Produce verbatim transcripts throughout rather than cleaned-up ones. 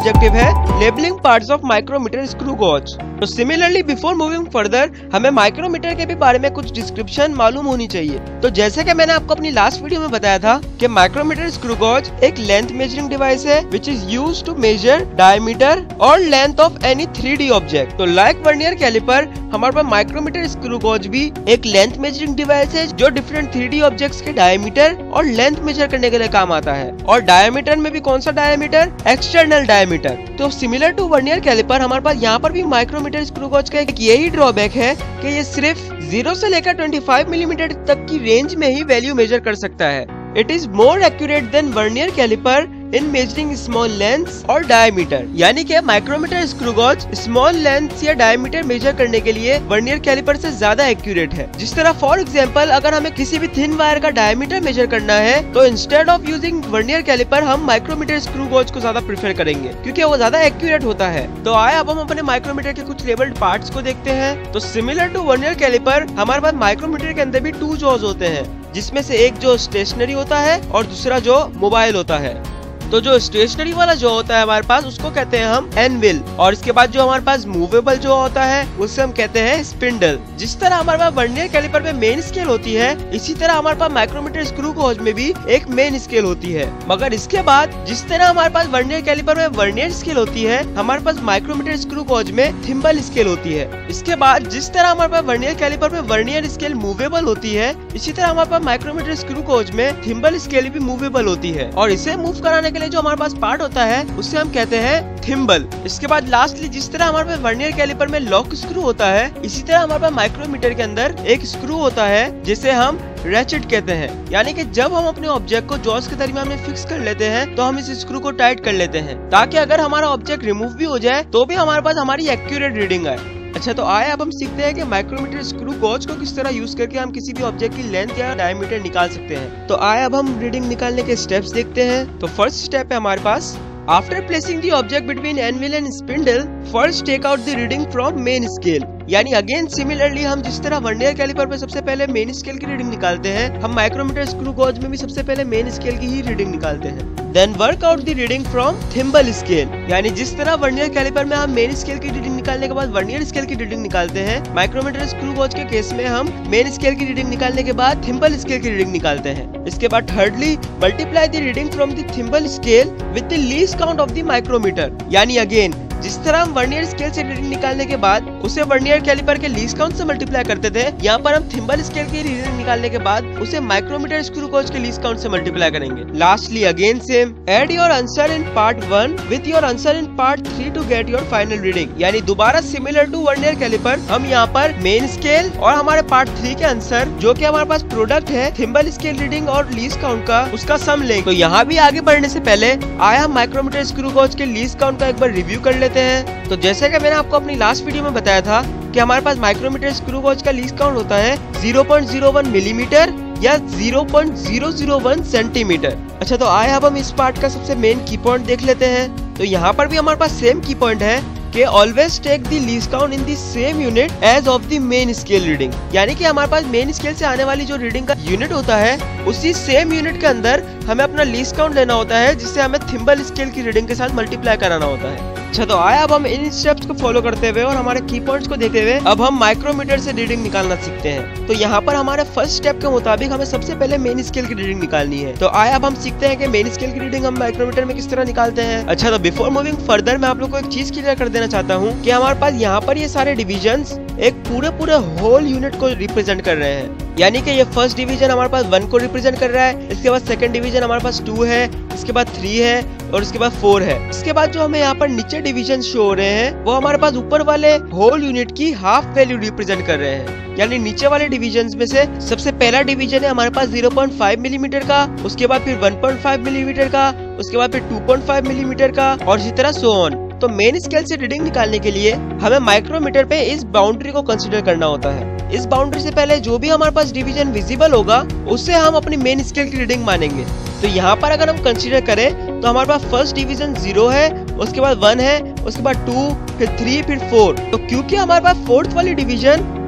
Objective है labelling parts of micrometer screw gauge. तो similarly before moving further हमें micrometer के भी बारे में कुछ डिस्क्रिप्शन मालूम होनी चाहिए। तो जैसे कि मैंने आपको अपनी लास्ट वीडियो में बताया था कि माइक्रोमीटर स्क्रू गॉज एक लेंथ मेजरिंग डिवाइस है which is used to measure diameter और length of any three D object. तो लाइक वर्नियर कैलिपर हमारे पास माइक्रोमीटर स्क्रू गॉज भी एक लेंथ मेजरिंग डिवाइस है जो डिफरेंट थ्री डी ऑब्जेक्ट्स के डायमीटर और लेंथ मेजर करने के लिए काम आता है। और डायमीटर में भी कौन सा डायमीटर? External diameter. तो सिमिलर टू वर्नियर कैलिपर हमारे पास यहाँ पर भी माइक्रोमीटर स्क्रू गॉज का एक यही ड्रॉबैक है कि ये सिर्फ जीरो से लेकर पच्चीस मिलीमीटर तक की रेंज में ही वैल्यू मेजर कर सकता है। It is more accurate than vernier calliper in measuring small lengths और डायमीटर। यानी कि micrometer screw gauge small lengths या डायमीटर मेजर करने के लिए वर्नियर कैलिपर से ज्यादा एक्यूरेट है। जिस तरह फॉर एग्जांपल अगर हमें किसी भी थिन वायर का डायमीटर मेजर करना है तो instead of using vernier calliper हम माइक्रोमीटर स्क्रू गॉज को ज्यादा प्रेफर करेंगे क्योंकि वो ज्यादा एक्यूरेट होता है। तो आए अब हम अपने माइक्रोमीटर के कुछ लेबल्ड पार्ट्स को देखते हैं। तो सिमिलर टू वर्नियर कैलिपर हमारे पास माइक्रोमीटर के अंदर भी टू जॉज होते हैं, जिसमें से एक जो स्टेशनरी होता है और दूसरा जो मोबाइल होता है। तो जो स्टेशनरी वाला जो होता है हमारे पास उसको कहते हैं हम एनविल, और इसके बाद जो हमारे पास मूवेबल जो होता है उससे हम कहते हैं स्पिंडल। जिस तरह हमारे पास वर्नियर कैलिपर में मेन स्केल होती है इसी तरह हमारे पास माइक्रोमीटर स्क्रू गॉज में भी एक मेन स्केल होती है। मगर इसके बाद जिस तरह हमारे पास वर्नियर कैलिपर में वर्नियर स्केल होती है हमारे पास माइक्रोमीटर स्क्रू गॉज में थिम्बल स्केल होती है। इसके बाद जिस तरह हमारे पास वर्नियर कैलिपर में वर्नियर स्केल मूवेबल होती है इसी तरह हमारे पास माइक्रोमीटर स्क्रू गॉज में थिम्बल स्केल भी मूवेबल होती है, और इसे मूव कराने के लिए जो हमारे पास पार्ट होता है उससे हम कहते हैं थिम्बल। इसके बाद लास्टली जिस तरह हमारे पास वर्नियर कैलिपर में लॉक स्क्रू होता है इसी तरह हमारे पास माइक्रोमीटर के अंदर एक स्क्रू होता है जिसे हम रैचेट कहते हैं। यानी कि जब हम अपने ऑब्जेक्ट को जॉस के दरमियान में फिक्स कर लेते हैं तो हम इस स्क्रू को टाइट कर लेते हैं ताकि अगर हमारा ऑब्जेक्ट रिमूव भी हो जाए तो भी हमारे पास हमारी एक्यूरेट रीडिंग आए। अच्छा, तो आए अब हम सीखते हैं कि माइक्रोमीटर स्क्रू गॉज को किस तरह यूज करके हम किसी भी ऑब्जेक्ट की लेंथ या डायमीटर निकाल सकते हैं। तो आए अब हम रीडिंग निकालने के स्टेप्स देखते हैं। तो फर्स्ट स्टेप है हमारे पास, after placing the object between anvil and spindle first take out the reading from main scale. यानी अगेन सिमिलरली हम जिस तरह वर्नियर कैलिपर पे सबसे पहले मेन स्केल की रीडिंग निकालते हैं हम माइक्रोमीटर स्क्रू गॉज में भी सबसे पहले मेन स्केल की ही रीडिंग निकालते हैं। Then work out the reading from thimble scale. यानी जिस तरह वर्नियर कैलिपर में हम मेन स्केल की रीडिंग निकालने के बाद वर्नियर स्केल की रीडिंग निकालते हैं माइक्रोमीटर स्क्रू गॉज के केस में हम मेन स्केल की रीडिंग निकालने के बाद थिम्बल स्केल की रीडिंग निकालते हैं। इसके बाद thirdly multiply the reading from the thimble scale with the least count of the micrometer. यानी अगेन जिस तरह हम वर्नियर स्केल से रीडिंग निकालने के बाद उसे वर्नियर कैलिपर के लीस्ट काउंट से मल्टीप्लाई करते थे, यहाँ पर हम थिम्बल स्केल की रीडिंग निकालने के बाद उसे माइक्रोमीटर स्क्रू गॉज के लीस्ट काउंट से मल्टीप्लाई करेंगे। Lastly again same, add your answer in part one with your answer in part three to get your final reading. यानी दोबारा सिमिलर टू वर्नियर कैलिपर हम यहाँ पर मेन स्केल और हमारे पार्ट थ्री के आंसर जो कि हमारे पास प्रोडक्ट है थिम्बल स्केल रीडिंग और लीस्ट काउंट का उसका सम लेंगे। तो यहाँ भी आगे बढ़ने से पहले आया हम माइक्रोमीटर स्क्रू गॉज के लीस्ट काउंट का एक बार रिव्यू कर लेते हैं। तो जैसे कि मैंने आपको अपनी लास्ट वीडियो में बताया था कि हमारे पास माइक्रोमीटर स्क्रू गॉज का लीस्ट काउंट होता है zero point zero one millimetre या zero point zero zero one centimetre. अच्छा, तो आए अब हम इस पार्ट का सबसे मेन की पॉइंट देख लेते हैं। तो यहाँ पर भी हमारे पास सेम की पॉइंट है कि always take the least count in the same unit as of the main scale reading. यानी कि हमारे पास मेन स्केल से आने वाली जो रीडिंग का यूनिट होता है उसी सेम यूनिट के अंदर हमें अपना लीस्ट काउंट लेना होता है जिससे हमें थिम्बल स्केल की रीडिंग के साथ मल्टीप्लाई कराना होता है। अच्छा, तो आया अब हम इन स्टेप्स को फॉलो करते हुए और हमारे की पॉइंट्स को देखते हुए अब हम माइक्रोमीटर से रीडिंग निकालना सीखते हैं। तो यहाँ पर हमारे फर्स्ट स्टेप के मुताबिक हमें सबसे पहले मेन स्केल की रीडिंग निकालनी है। तो आया अब हम सीखते हैं कि मेन स्केल की रीडिंग हम माइक्रोमीटर में किस तरह निकालते हैं। अच्छा, तो बिफोर मूविंग फर्दर मैं आप लोग को एक चीज क्लियर कर देना चाहता हूँ कि हमारे पास यहाँ पर ये सारे डिविजन्स एक पूरे पूरे होल यूनिट को रिप्रेजेंट कर रहे हैं। यानी कि ये फर्स्ट डिवीजन हमारे पास वन को रिप्रेजेंट कर रहा है, इसके बाद सेकंड डिवीजन हमारे पास टू है, इसके बाद थ्री है और इसके बाद फोर है। इसके बाद जो हमें यहाँ पर नीचे डिवीजन शो हो रहे हैं वो हमारे पास ऊपर वाले होल यूनिट की हाफ वैल्यू रिप्रेजेंट कर रहे हैं। यानी नीचे वाले डिविजन्स में से सबसे पहला डिवीजन है हमारे पास ज़ीरो पॉइंट फाइव मिलीमीटर का, उसके बाद फिर वन पॉइंट फाइव मिलीमीटर का, उसके बाद फिर टू पॉइंट फाइव मिलीमीटर का और इसी तरह सो ऑन। तो मेन स्केल से रीडिंग निकालने के लिए हमें माइक्रोमीटर पे इस बाउंड्री को कंसीडर करना होता है। इस बाउंड्री से पहले जो भी हमारे पास डिवीजन विजिबल होगा उससे हम अपनी मेन स्केल की रीडिंग मानेंगे। तो यहाँ पर अगर हम कंसीडर करें तो हमारे पास फर्स्ट डिवीजन जीरो है, उसके बाद वन है, उसके बाद टू, फिर थ्री, फिर फोर। तो क्योंकि हमारे पास फोर्थ वाली डिवीजन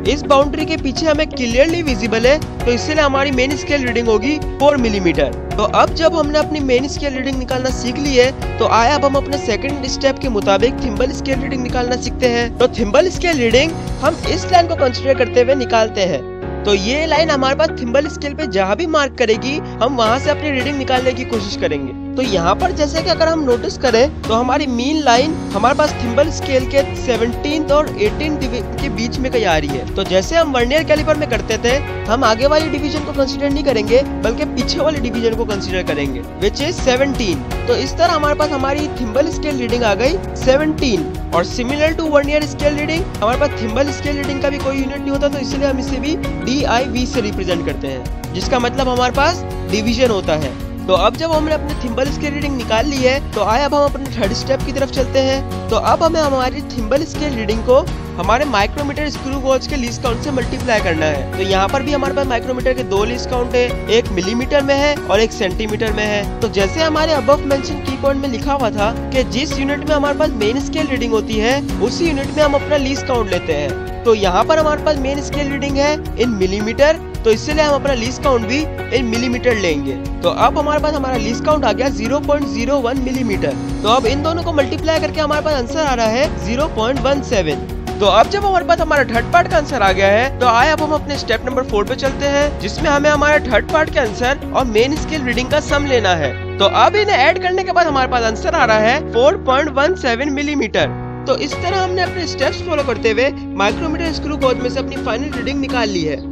इस बाउंड्री के पीछे हमें क्लियरली विजिबल है, तो इसलिए हमारी मेन स्केल रीडिंग होगी फोर मिलीमीटर। तो अब जब हमने अपनी मेन स्केल रीडिंग निकालना सीख ली है, तो आया अब हम अपने सेकंड स्टेप के मुताबिक थिम्बल स्केल रीडिंग निकालना सीखते हैं। तो थिम्बल स्केल रीडिंग हम इस लाइन को कंसीडर करते हुए निकालते हैं। तो ये लाइन हमारे पास थिम्बल स्केल पे जहाँ भी मार्क करेगी, हम वहाँ से अपनी रीडिंग निकालने की कोशिश करेंगे। तो यहाँ पर जैसे कि अगर हम नोटिस करें तो हमारी मीन लाइन हमारे पास थिम्बल स्केल के सेवनटीन्थ और एटीन्थ के बीच में कहीं आ रही है। तो जैसे हम वर्नियर कैलिपर में करते थे, हम आगे वाली डिवीजन को कंसीडर नहीं करेंगे बल्कि पीछे वाली डिवीजन को कंसीडर करेंगे, विच इज सेवनटीन। तो इस तरह हमारे पास हमारी थिम्बल स्केल रीडिंग आ गई सेवनटीन। और similar to vernier scale reading, हमारे पास थिम्बल स्केल रीडिंग का भी कोई यूनिट नहीं होता, तो इसलिए हम इसे भी डी आई वी से रिप्रेजेंट करते हैं, जिसका मतलब हमारे पास डिवीजन होता है। तो अब जब हमने अपने थिम्बल स्केल रीडिंग निकाल ली है, तो आए अब हम अपने थर्ड स्टेप की तरफ चलते हैं। तो अब हमें हमारी थिम्बल स्केल रीडिंग को हमारे माइक्रोमीटर स्क्रू गॉज के लीस्ट काउंट से मल्टीप्लाई करना है। तो यहाँ पर भी हमारे पास माइक्रोमीटर के दो लीस्ट काउंट है, एक मिलीमीटर में है और एक सेंटीमीटर में है। तो जैसे हमारे अबव मेंशन की पॉइंट में लिखा हुआ था कि जिस यूनिट में हमारे पास मेन स्केल रीडिंग होती है, उसी यूनिट में हम अपना लीस्ट काउंट लेते हैं। तो यहाँ पर हमारे पास मेन स्केल रीडिंग है इन मिलीमीटर, तो इसलिए हम अपना लीस्ट काउंट भी इन मिलीमीटर लेंगे। तो अब हमारे पास हमारा लीस्ट काउंट आ गया zero point zero one millimetre. तो अब इन दोनों को मल्टीप्लाई करके हमारे पास आंसर आ रहा है ज़ीरो पॉइंट वन सेवन। तो अब जब हमारे पास हमारा थर्ड पार्ट का आंसर आ गया है, तो आए अब हम अपने स्टेप नंबर फोर पे चलते हैं, जिसमें हमें हमारे थर्ड पार्ट के आंसर और मेन स्केल रीडिंग का सम लेना है। तो अब इन्हें ऐड करने के बाद हमारे पास आंसर आ रहा है four point one seven millimetre. तो इस तरह हमने अपने स्टेप्स फॉलो करते हुए माइक्रोमीटर स्क्रू गॉज में से अपनी फाइनल रीडिंग निकाल ली है।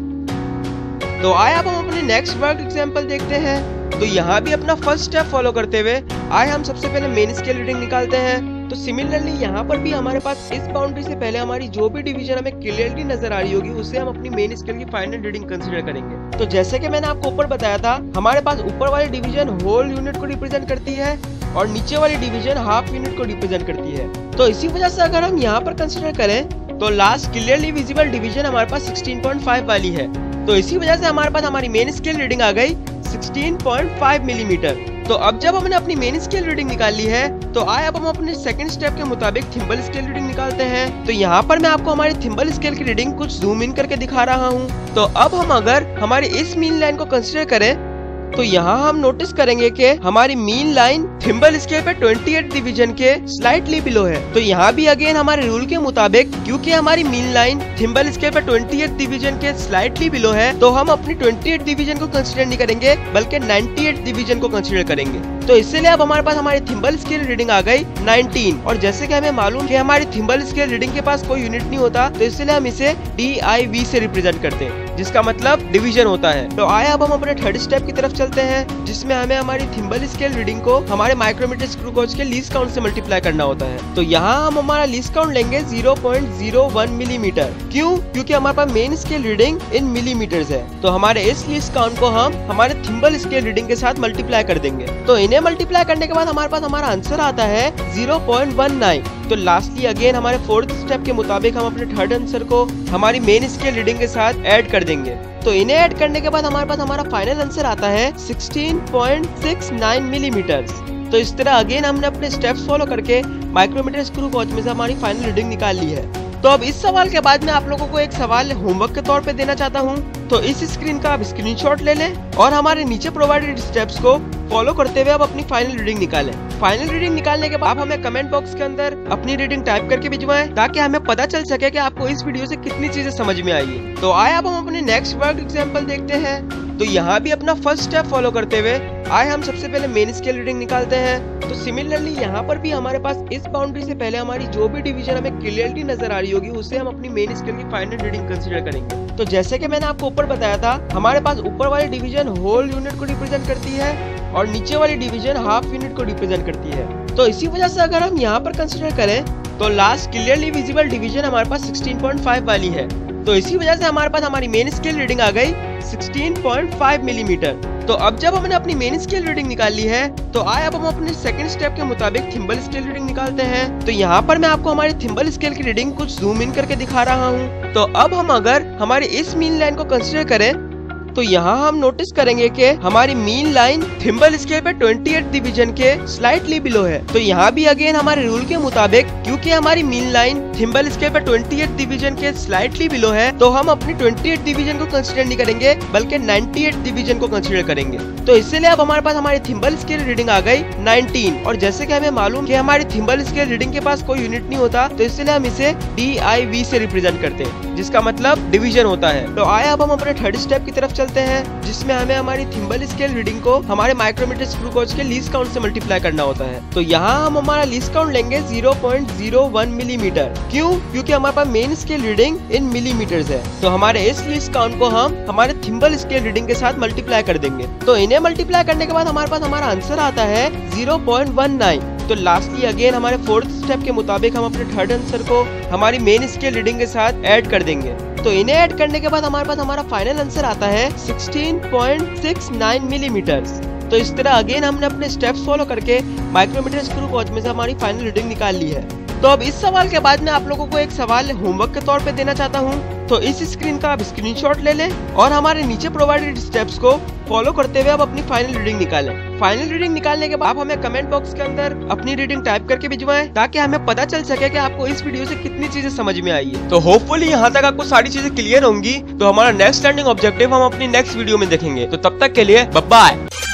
तो आए अब हम अपने नेक्स्ट वर्क एग्जांपल देखते हैं। तो यहाँ भी अपना फर्स्ट स्टेप फॉलो करते हुए आए हम सबसे पहले मेन स्केल रीडिंग निकालते हैं। तो सिमिलरली यहाँ पर भी हमारे पास इस बाउंड्री से पहले हमारी जो भी डिवीजन हमें क्लियरली नजर आ रही होगी, उसे हम अपनी मेन स्केल की फाइनल रीडिंग कंसीडर करेंगे। तो जैसे कि मैंने आपको ऊपर बताया था, हमारे पास ऊपर वाली डिवीजन होल यूनिट को रिप्रेजेंट करती है और नीचे वाली डिवीजन हाफ यूनिट को रिप्रेजेंट करती है। तो इसी वजह से अगर हम यहाँ पर कंसीडर करें, तो लास्ट क्लियरली विजिबल डिवीजन हमारे पास सिक्सटीन पॉइंट फाइव वाली है। तो इसी वजह से हमारे पास हमारी मेन स्केल रीडिंग आ गई सिक्सटीन पॉइंट फाइव मिलीमीटर। तो अब जब हमने अपनी मेन स्केल रीडिंग निकाल ली है, तो आए अब हम अपने सेकंड स्टेप के मुताबिक थिम्बल स्केल रीडिंग निकालते हैं। तो यहाँ पर मैं आपको हमारी थिम्बल स्केल की रीडिंग कुछ जूम इन करके दिखा रहा हूँ। तो अब हम अगर हमारी इस मीन लाइन को कंसीडर करें, तो यहाँ हम नोटिस करेंगे कि हमारी मीन लाइन थिम्बल स्केल पे अट्ठाईस डिवीजन के स्लाइटली बिलो है। तो यहाँ भी अगेन हमारे रूल के मुताबिक, क्योंकि हमारी मीन लाइन थिम्बल स्केल पे अट्ठाईस डिवीजन के स्लाइटली बिलो है, तो हम अपनी अट्ठाईस डिवीजन को कंसीडर नहीं करेंगे बल्कि अट्ठानवे डिवीजन को कंसीडर करेंगे। तो इसलिए अब हमारे पास हमारी थिम्बल स्केल रीडिंग आ गई नाइनटीन। और जैसे कि हमें मालूम कि हमारी थिम्बल स्केल रीडिंग के पास कोई यूनिट नहीं होता, तो इसलिए हम इसे डी आई वी से रिप्रेजेंट करते हैं, जिसका मतलब डिवीजन होता है। तो आए अब हम अपने थर्ड स्टेप की तरफ चलते हैं, जिसमें हमें हमारी थिम्बल स्केल रीडिंग को हमारे माइक्रोमीटर स्क्रू गॉज के लीस्ट काउंट से मल्टीप्लाई करना होता है। तो यहाँ हम हमारा लीस्ट काउंट लेंगे zero point zero one millimetre. क्यों? क्योंकि हमारे पास main scale reading in millimetres है। तो हमारे इस लीस्ट काउंट को हम हमारे थिम्बल स्केल रीडिंग के साथ मल्टीप्लाई कर देंगे। तो इन्हें मल्टीप्लाई करने के बाद हमारे पास हमारा आंसर आता है ज़ीरो पॉइंट वन नाइन। तो लास्टली अगेन हमारे फोर्थ स्टेप के मुताबिक हम अपने थर्ड आंसर को हमारी मेन स्केल रीडिंग के साथ ऐड कर देंगे। तो इन्हें ऐड करने के बाद हमारे पास हमारा फाइनल आंसर आता है sixteen point six nine millimetre. तो इस तरह अगेन हमने अपने स्टेप्स फॉलो करके माइक्रोमीटर स्क्रू गॉज में से हमारी फाइनल रीडिंग निकाल ली है। तो अब इस सवाल के बाद मैं आप लोगों को एक सवाल होमवर्क के तौर पे देना चाहता हूँ। तो इस स्क्रीन का आप स्क्रीनशॉट ले लें और हमारे नीचे प्रोवाइडेड स्टेप्स को फॉलो करते हुए आप अपनी फाइनल रीडिंग निकालें। फाइनल रीडिंग निकालने के बाद आप हमें कमेंट बॉक्स के अंदर अपनी रीडिंग टाइप करके भिजवाएं, ताकि हमें पता चल सके कि आपको इस वीडियो से कितनी चीजें समझ में आई है। तो आए अब हम अपने नेक्स्ट वर्क एग्जांपल देखते हैं। तो यहाँ भी अपना फर्स्ट स्टेप फॉलो करते हुए आए हम सबसे पहले मेन स्केल रीडिंग निकालते हैं। तो सिमिलरली यहाँ पर भी हमारे पास इस बाउंड्री से पहले हमारी जो भी डिवीजन हमें क्लियरली नजर आ रही होगी, उसे हम अपनी मेन स्केल की फाइनल रीडिंग कंसीडर करेंगे। तो जैसे कि मैंने आपको ऊपर बताया था, हमारे पास ऊपर वाली डिवीजन होल यूनिट को रिप्रेजेंट करती है और नीचे वाली डिवीजन हाफ यूनिट को रिप्रेजेंट करती है। तो इसी वजह से अगर हम यहाँ पर कंसीडर करें, तो लास्ट क्लियरली विजिबल डिवीजन हमारे पास सिक्सटीन पॉइंट फाइव वाली है। तो इसी वजह से हमारे पास हमारी मेन स्केल रीडिंग आ गई सिक्सटीन पॉइंट फाइव मिलीमीटर। तो अब जब हमने अपनी मेन स्केल रीडिंग निकाल ली है, तो आए अब हम अपने सेकंड स्टेप के मुताबिक थिम्बल स्केल रीडिंग निकालते हैं। तो यहाँ पर मैं आपको हमारी थिम्बल स्केल की रीडिंग कुछ जूम इन करके दिखा रहा हूँ। तो अब हम अगर हमारी इस मीन लाइन को कंसीडर करें, तो यहाँ हम नोटिस करेंगे कि हमारी मीन लाइन थिम्बल स्केल पे अट्ठाईस डिवीजन के स्लाइटली बिलो है। तो यहाँ भी अगेन हमारे रूल के मुताबिक क्योंकि हमारी मीन लाइन थिम्बल स्केल पे अट्ठाईस डिवीजन के स्लाइटली बिलो है, तो हम अपनी अट्ठाईस डिवीजन को कंसीडर नहीं करेंगे बल्कि अट्ठानवे डिवीजन को कंसीडर करेंगे। तो इसलिए अब हमारे पास हमारी थिम्बल स्केल रीडिंग आ गई उन्नीस, और जैसे कि हमें मालूम कि हमारी थिम्बल स्केल रीडिंग के पास कोई यूनिट नहीं होता, तो इसलिए हम इसे डी आई वी से रिप्रेजेंट करते हैं, जिसका मतलब डिवीजन होता है। तो आए अब हम अपने थर्ड स्टेप की तरफ चलते हैं, जिसमें हमें हमारी थिम्बल स्केल रीडिंग को हमारे माइक्रोमीटर स्क्रू गॉज के लीस्ट काउंट से मल्टीप्लाई करना होता है। तो यहाँ हम हमारा लीस्ट काउंट लेंगे zero point zero one millimetre. क्यों? क्योंकि हमारे पास main scale reading in millimetres है। तो हमारे इस लीस्ट काउंट को हम हमारे थिम्बल स्केल रीडिंग के साथ मल्टीप्लाई कर देंगे। तो इन्हें मल्टीप्लाई करने के बाद हमारे पास हमारा आंसर आता है ज़ीरो पॉइंट वन नाइन। तो लास्टली अगेन हमारे फोर्थ स्टेप के मुताबिक हम अपने थर्ड आंसर को हमारी मेन स्केल रीडिंग के साथ ऐड कर देंगे। तो इन्हें ऐड करने के बाद हमारे पास हमारा फाइनल आंसर आता है सोलह पॉइंट सिक्स नाइन मिलीमीटर। तो इस तरह अगेन हमने अपने स्टेप्स फॉलो करके माइक्रोमीटर स्क्रू गॉज में से हमारी फाइनल रीडिंग निकाल ली है। तो अब इस सवाल के बाद मैं आप लोगों को एक सवाल होमवर्क के तौर पे देना चाहता हूँ। तो इस स्क्रीन का आप स्क्रीनशॉट ले लें और हमारे नीचे प्रोवाइडेड स्टेप्स को फॉलो करते हुए आप अपनी फाइनल रीडिंग निकालें। फाइनल रीडिंग निकालने के बाद आप हमें कमेंट बॉक्स के अंदर अपनी रीडिंग टाइप करके भिजवाएं, ताकि हमें पता चल सके कि आपको इस वीडियो से कितनी चीजें समझ में आई है। तो होपफुली यहाँ तक आपको सारी चीजें क्लियर होंगी। तो हमारा नेक्स्ट लर्निंग ऑब्जेक्टिव हम अपनी नेक्स्ट वीडियो में देखेंगे। तो तब तक के लिए बाय बाय।